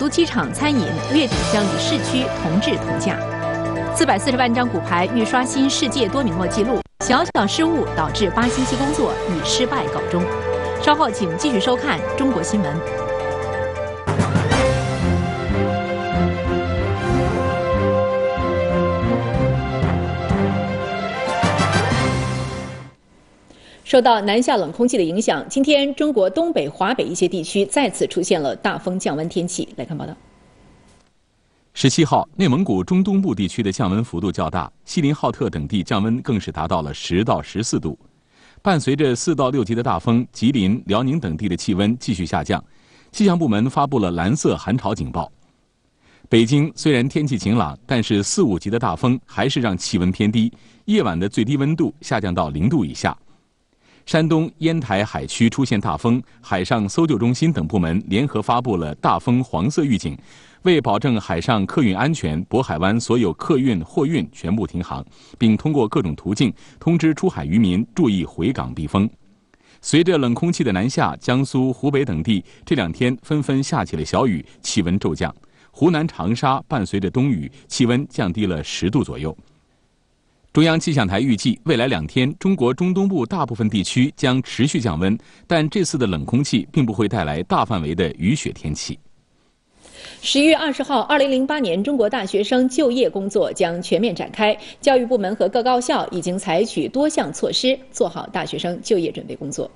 都机场餐饮月底将与市区同质同价。440万张骨牌欲刷新世界多米诺纪录，小小失误导致8星期工作以失败告终。稍后请继续收看中国新闻。受到南下冷空气的影响，今天中国东北、华北一些地区再次出现了大风降温天气。来看报道。 17号，内蒙古中东部地区的降温幅度较大，锡林浩特等地降温更是达到了10到14度。伴随着4到6级的大风，吉林、辽宁等地的气温继续下降，气象部门发布了蓝色寒潮警报。北京虽然天气晴朗，但是4、5级的大风还是让气温偏低，夜晚的最低温度下降到0度以下。山东烟台海区出现大风，海上搜救中心等部门联合发布了大风黄色预警，为保证海上客运安全，渤海湾所有客运、货运全部停航，并通过各种途径通知出海渔民注意回港避风。随着冷空气的南下，江苏、湖北等地这2天纷纷下起了小雨，气温骤降。湖南长沙伴随着冬雨，气温降低了10度左右。中央气象台预计，未来2天，中国中东部大部分地区将持续降温，但这次的冷空气并不会带来大范围的雨雪天气。 11月20号，2008年中国大学生就业工作将全面展开，教育部门和各高校已经采取多项措施，做好大学生就业准备工作。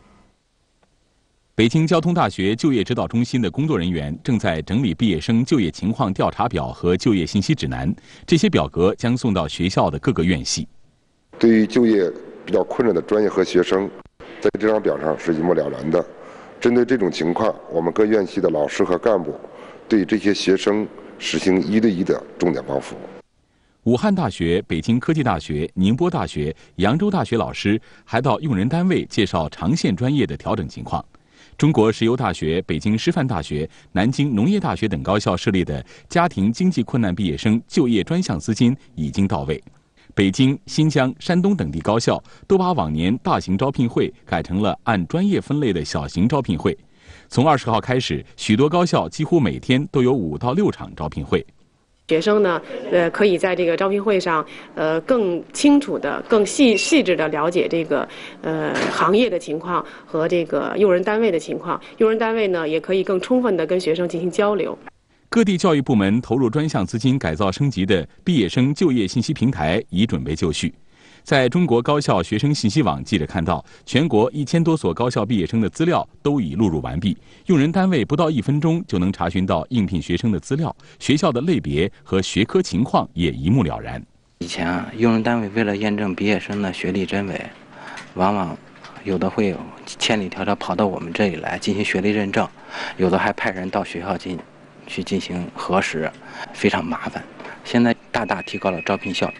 北京交通大学就业指导中心的工作人员正在整理毕业生就业情况调查表和就业信息指南，这些表格将送到学校的各个院系。 对于就业比较困难的专业和学生，在这张表上是一目了然的。针对这种情况，我们各院系的老师和干部对这些学生实行1对1的重点帮扶。 武汉大学、北京科技大学、宁波大学、扬州大学老师还到用人单位介绍长线专业的调整情况。中国石油大学、北京师范大学、南京农业大学等高校设立的家庭经济困难毕业生就业专项资金已经到位。北京、新疆、山东等地高校都把往年大型招聘会改成了按专业分类的小型招聘会。从20号开始，许多高校几乎每天都有5到6场招聘会。 学生呢，可以在这个招聘会上，更清楚的、更细致的了解这个行业的情况和这个用人单位的情况。用人单位呢，也可以更充分的跟学生进行交流。 各地教育部门投入专项资金改造升级的毕业生就业信息平台已准备就绪。在中国高校学生信息网，记者看到，全国1000多所高校毕业生的资料都已录入完毕，用人单位不到1分钟就能查询到应聘学生的资料，学校的类别和学科情况也一目了然。 以前用人单位为了验证毕业生的学历真伪，往往有的会千里迢迢跑到我们这里来进行学历认证，有的还派人到学校去进行核实，非常麻烦。现在大大提高了招聘效率。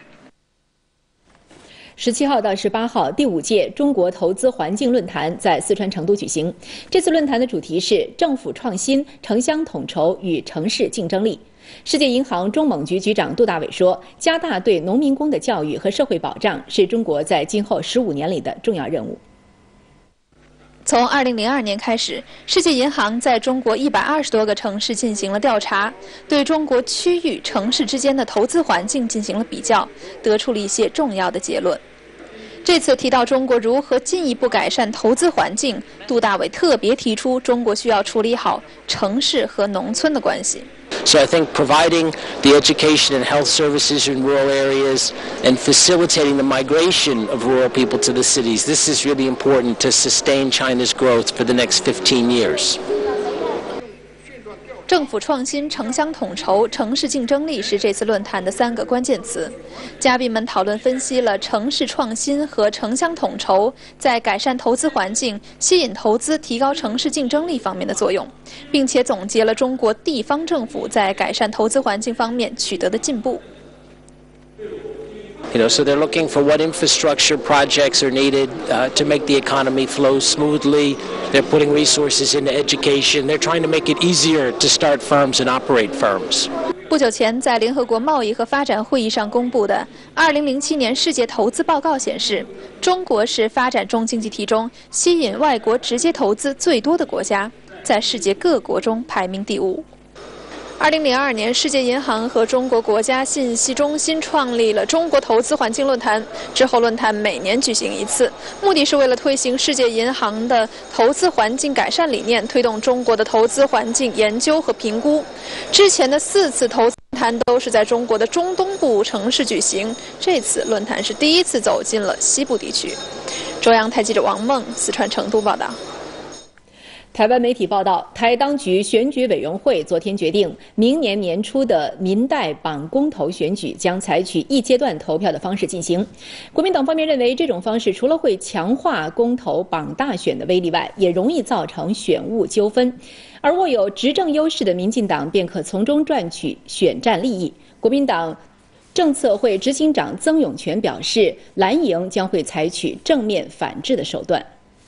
17号到18号，第5届中国投资环境论坛在四川成都举行。这次论坛的主题是政府创新、城乡统筹与城市竞争力。世界银行中蒙局局长杜大伟说，加大对农民工的教育和社会保障是中国在今后15年里的重要任务。 从2002年开始，世界银行在中国120多个城市进行了调查，对中国区域城市之间的投资环境进行了比较，得出了一些重要的结论。这次提到中国如何进一步改善投资环境，杜大伟特别提出，中国需要处理好城市和农村的关系。 So I think providing the education and health services in rural areas and facilitating the migration of rural people to the cities, this is really important to sustain China's growth for the next 15 years. 政府创新、城乡统筹、城市竞争力是这次论坛的3个关键词。嘉宾们讨论分析了城市创新和城乡统筹在改善投资环境、吸引投资、提高城市竞争力方面的作用，并且总结了中国地方政府在改善投资环境方面取得的进步。 So they're looking for what infrastructure projects are needed to make the economy flow smoothly. They're putting resources into education. They're trying to make it easier to start firms and operate firms. 不久前，在联合国贸易和发展会议上公布的2007年世界投资报告显示，中国是发展中经济体中吸引外国直接投资最多的国家，在世界各国中排名第5。 2002年，世界银行和中国国家信息中心创立了中国投资环境论坛。之后，论坛每年举行一次，目的是为了推行世界银行的投资环境改善理念，推动中国的投资环境研究和评估。之前的4次投资论坛都是在中国的中东部城市举行，这次论坛是第一次走进了西部地区。中央台记者王梦，四川成都报道。 台湾媒体报道，台当局选举委员会昨天决定，明年年初的民代绑公投选举将采取一阶段投票的方式进行。国民党方面认为，这种方式除了会强化公投绑大选的威力外，也容易造成选务纠纷，而握有执政优势的民进党便可从中赚取选战利益。国民党政策会执行长曾永权表示，蓝营将会采取正面反制的手段。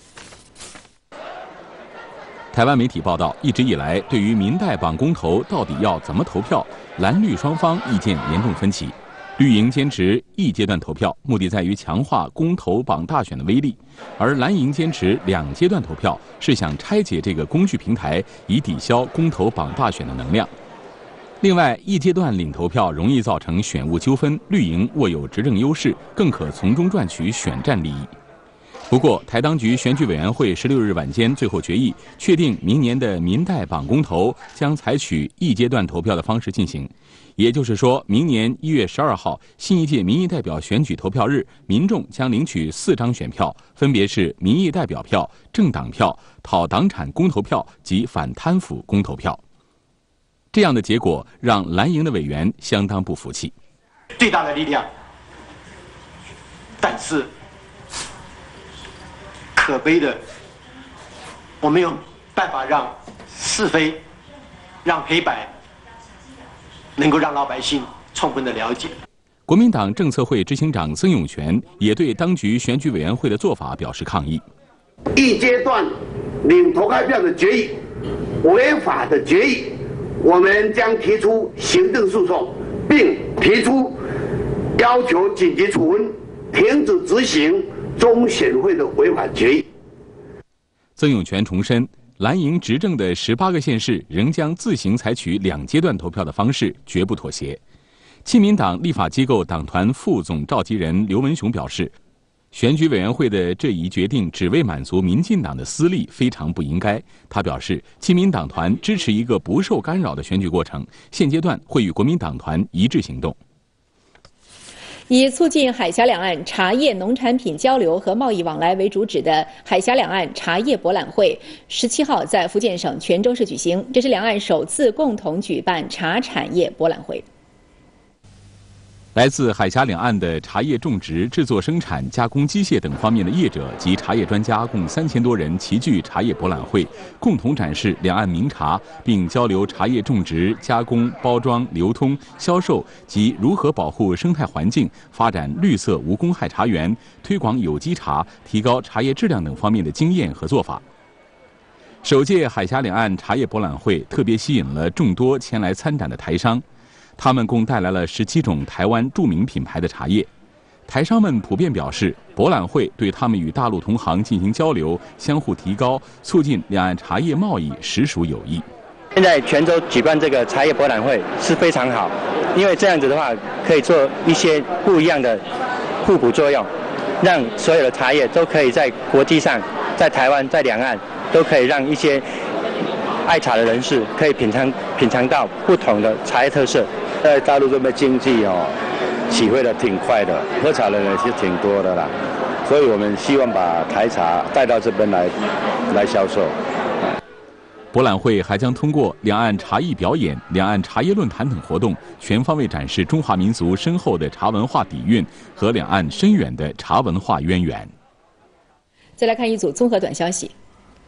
台湾媒体报道，一直以来，对于民代绑公投到底要怎么投票，蓝绿双方意见严重分歧。绿营坚持一阶段投票，目的在于强化公投绑大选的威力；而蓝营坚持2阶段投票，是想拆解这个工具平台，以抵消公投绑大选的能量。另外，一阶段领投票容易造成选务纠纷，绿营握有执政优势，更可从中赚取选战利益。不过，台当局选举委员会16日晚间最后决议，确定明年的民代绑公投将采取一阶段投票的方式进行。也就是说，明年1月12号新一届民意代表选举投票日，民众将领取4张选票，分别是民意代表票、政党票、讨党产公投票及反贪腐公投票。这样的结果让蓝营的委员相当不服气。 最大的力量，但是可悲的，我没有办法让是非、让黑白能够让老百姓充分的了解。 国民党政策会执行长曾永权也对当局选举委员会的做法表示抗议。 一阶段领投开票的决议违法的决议，我们将提出行政诉讼，并提出要求紧急处分、停止执行中选会的违法决议。 曾永权重申，蓝营执政的18个县市仍将自行采取2阶段投票的方式，绝不妥协。亲民党立法机构党团副总召集人刘文雄表示，选举委员会的这一决定只为满足民进党的私利，非常不应该。他表示，亲民党团支持一个不受干扰的选举过程，现阶段会与国民党团一致行动。 以促进海峡两岸茶叶农产品交流和贸易往来为主旨的海峡两岸茶叶博览会17号在福建省泉州市举行，这是两岸首次共同举办茶产业博览会。 来自海峡两岸的茶叶种植、制作、生产、加工机械等方面的业者及茶叶专家共3000多人齐聚茶叶博览会，共同展示两岸名茶，并交流茶叶种植、加工、包装、流通、销售及如何保护生态环境、发展绿色无公害茶园、推广有机茶、提高茶叶质量等方面的经验和做法。首届海峡两岸茶叶博览会特别吸引了众多前来参展的台商。他们共带来了17种台湾著名品牌的茶叶。台商们普遍表示，博览会对他们与大陆同行进行交流、相互提高、促进两岸茶叶贸易实属有益。 现在泉州举办这个茶叶博览会是非常好，因为这样子的话，可以做一些不一样的互补作用，让所有的茶叶都可以在国际上、在台湾、在两岸都可以让一些爱茶的人士可以品尝到不同的茶叶特色。 在大陆这边经济起飞的挺快的，喝茶的人也是挺多的啦，所以我们希望把台茶带到这边来销售。 博览会还将通过两岸茶艺表演、两岸茶叶论坛等活动，全方位展示中华民族深厚的茶文化底蕴和两岸深远的茶文化渊源。 再来看一组综合短消息。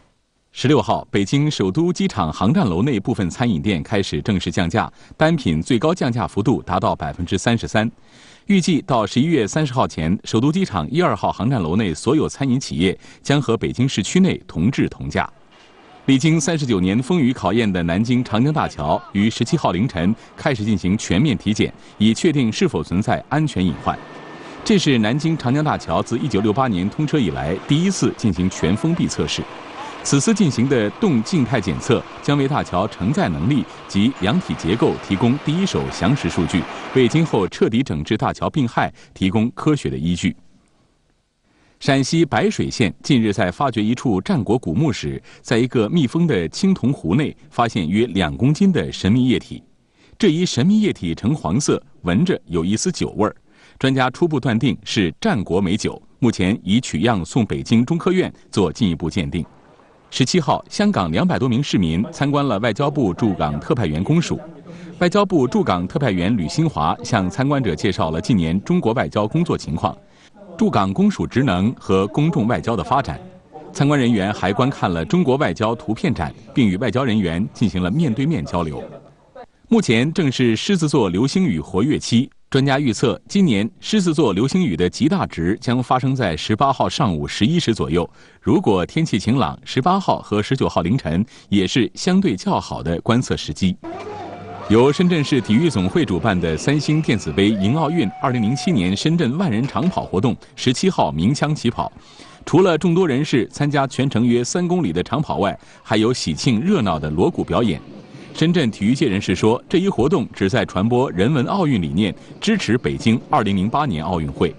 16号，北京首都机场航站楼内部分餐饮店开始正式降价，单品最高降价幅度达到33%。预计到11月30号前，首都机场1、2号航站楼内所有餐饮企业将和北京市区内同质同价。历经39年风雨考验的南京长江大桥于17号凌晨开始进行全面体检，以确定是否存在安全隐患。这是南京长江大桥自1968年通车以来第一次进行全封闭测试。 此次进行的动静态检测将为大桥承载能力及梁体结构提供第一手详实数据，为今后彻底整治大桥病害提供科学的依据。陕西白水县近日在发掘一处战国古墓时，在一个密封的青铜壶内发现约2公斤的神秘液体。这一神秘液体呈黄色，闻着有一丝酒味儿。专家初步断定是战国美酒，目前已取样送北京中科院做进一步鉴定。17号，香港200多名市民参观了外交部驻港特派员公署。外交部驻港特派员吕新华向参观者介绍了近年中国外交工作情况、驻港公署职能和公众外交的发展。参观人员还观看了中国外交图片展，并与外交人员进行了面对面交流。目前正是狮子座流星雨活跃期，专家预测今年狮子座流星雨的极大值将发生在18号上午11时左右。如果天气晴朗，18号和19号凌晨也是相对较好的观测时机。由深圳市体育总会主办的3星电子杯迎奥运2007年深圳万人长跑活动17号鸣枪起跑。除了众多人士参加全程约3公里的长跑外，还有喜庆热闹的锣鼓表演。深圳体育界人士说，这一活动旨在传播人文奥运理念，支持北京2008年奥运会。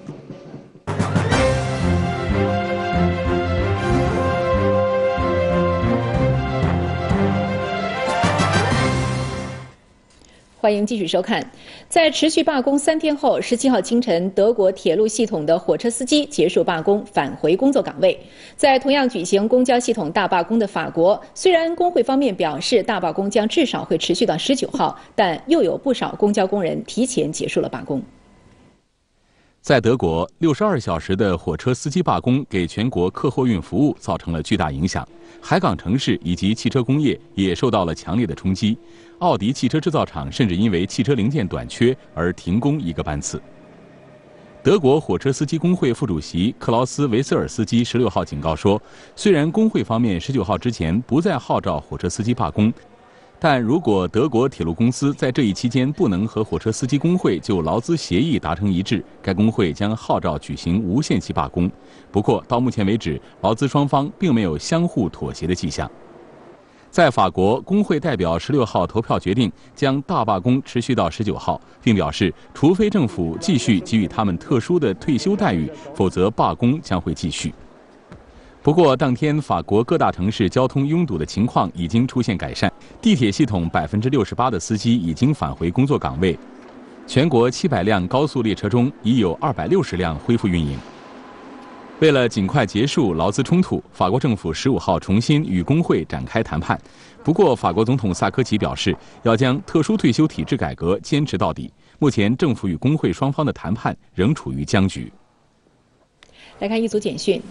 欢迎继续收看。在持续罢工3天后，17号清晨，德国铁路系统的火车司机结束罢工，返回工作岗位。在同样举行公交系统大罢工的法国，虽然工会方面表示大罢工将至少会持续到19号，但又有不少公交工人提前结束了罢工。 在德国，62小时的火车司机罢工给全国客货运服务造成了巨大影响，海港城市以及汽车工业也受到了强烈的冲击。奥迪汽车制造厂甚至因为汽车零件短缺而停工1个班次。德国火车司机工会副主席克劳斯·维瑟尔斯基16号警告说，虽然工会方面19号之前不再号召火车司机罢工，但如果德国铁路公司在这一期间不能和火车司机工会就劳资协议达成一致，该工会将号召举行无限期罢工。不过，到目前为止，劳资双方并没有相互妥协的迹象。在法国，工会代表16号投票决定将大罢工持续到19号，并表示，除非政府继续给予他们特殊的退休待遇，否则罢工将会继续。不过，当天法国各大城市交通拥堵的情况已经出现改善，地铁系统68%的司机已经返回工作岗位，全国700辆高速列车中已有260辆恢复运营。为了尽快结束劳资冲突，法国政府15号重新与工会展开谈判。不过，法国总统萨科齐表示，要将特殊退休体制改革坚持到底。目前，政府与工会双方的谈判仍处于僵局。 来看一组简讯。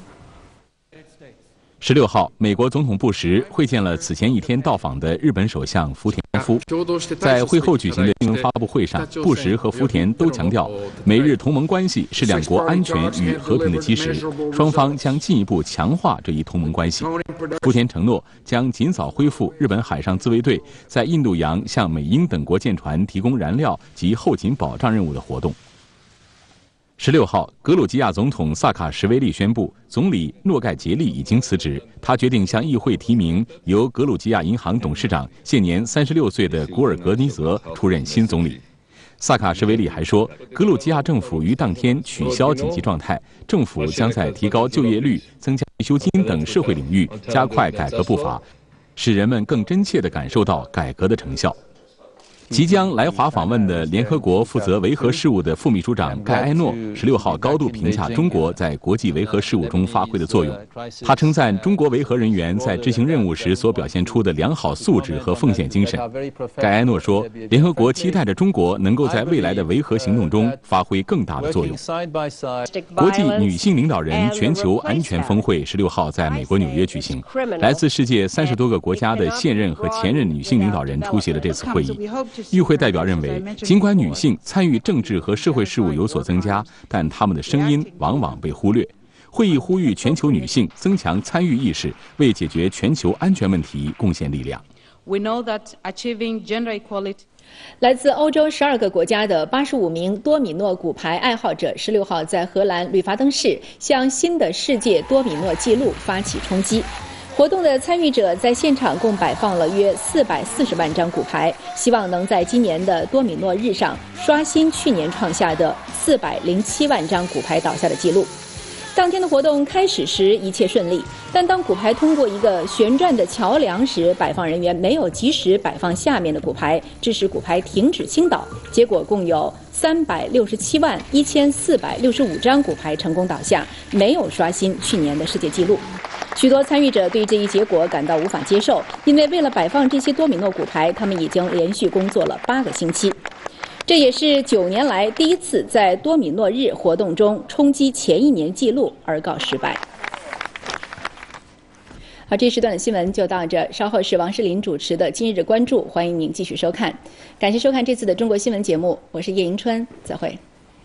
16号，美国总统布什会见了此前一天到访的日本首相福田夫。在会后举行的新闻发布会上，布什和福田都强调，美日同盟关系是两国安全与和平的基石，双方将进一步强化这一同盟关系。福田承诺将尽早恢复日本海上自卫队在印度洋向美英等国舰船提供燃料及后勤保障任务的活动。16号，格鲁吉亚总统萨卡什维利宣布，总理诺盖杰利已经辞职。他决定向议会提名由格鲁吉亚银行董事长、现年36岁的古尔格尼泽出任新总理。萨卡什维利还说，格鲁吉亚政府于当天取消紧急状态，政府将在提高就业率、增加退休金等社会领域加快改革步伐，使人们更真切地感受到改革的成效。即将来华访问的联合国负责维和事务的副秘书长盖埃诺16号高度评价中国在国际维和事务中发挥的作用。他称赞中国维和人员在执行任务时所表现出的良好素质和奉献精神。盖埃诺说，联合国期待着中国能够在未来的维和行动中发挥更大的作用。国际女性领导人全球安全峰会16号在美国纽约举行，来自世界30多个国家的现任和前任女性领导人出席了这次会议。与会代表认为，尽管女性参与政治和社会事务有所增加，但她们的声音往往被忽略。会议呼吁全球女性增强参与意识，为解决全球安全问题贡献力量。 来自欧洲12个国家的85名多米诺骨牌爱好者16号在荷兰吕伐登市向新的世界多米诺纪录发起冲击。 活动的参与者在现场共摆放了约440万张骨牌，希望能在今年的多米诺日上刷新去年创下的407万张骨牌倒下的记录。当天的活动开始时一切顺利，但当骨牌通过一个旋转的桥梁时，摆放人员没有及时摆放下面的骨牌，致使骨牌停止倾倒，结果共有367万1465张骨牌成功倒下，没有刷新去年的世界纪录。许多参与者对这一结果感到无法接受，因为为了摆放这些多米诺骨牌，他们已经连续工作了8个星期。这也是9年来第一次在多米诺日活动中冲击前一年纪录而告失败。好，这时段的新闻就到这，稍后是王诗林主持的今日关注，欢迎您继续收看。感谢收看这次的中国新闻节目，我是叶迎春，再会。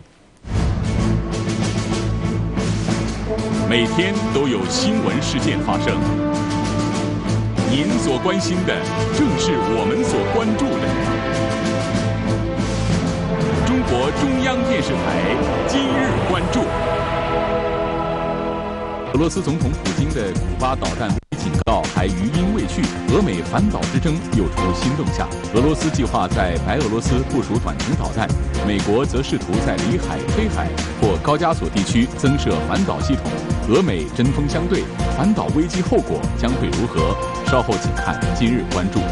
每天都有新闻事件发生，您所关心的正是我们所关注的。中国中央电视台今日关注：俄罗斯总统普京的古巴导弹警告还余音未去，俄美反导之争又出新动向。俄罗斯计划在白俄罗斯部署短程导弹，美国则试图在里海、黑海或高加索地区增设反导系统。俄美针锋相对，反导危机后果将会如何？稍后请看今日关注。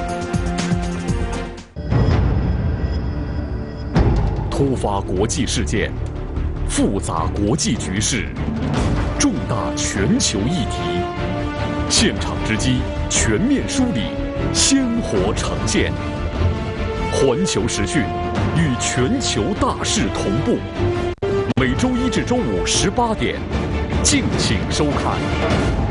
突发国际事件，复杂国际局势，重大全球议题，现场直击，全面梳理，鲜活呈现。环球时讯与全球大事同步，每周一至周五18点，敬请收看。